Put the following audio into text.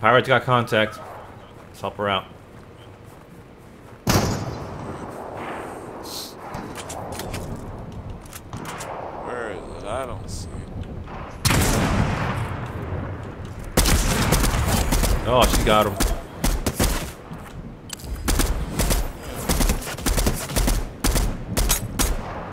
Pirate's got contact. Let's help her out. Where is it? I don't see it. Oh, she got him.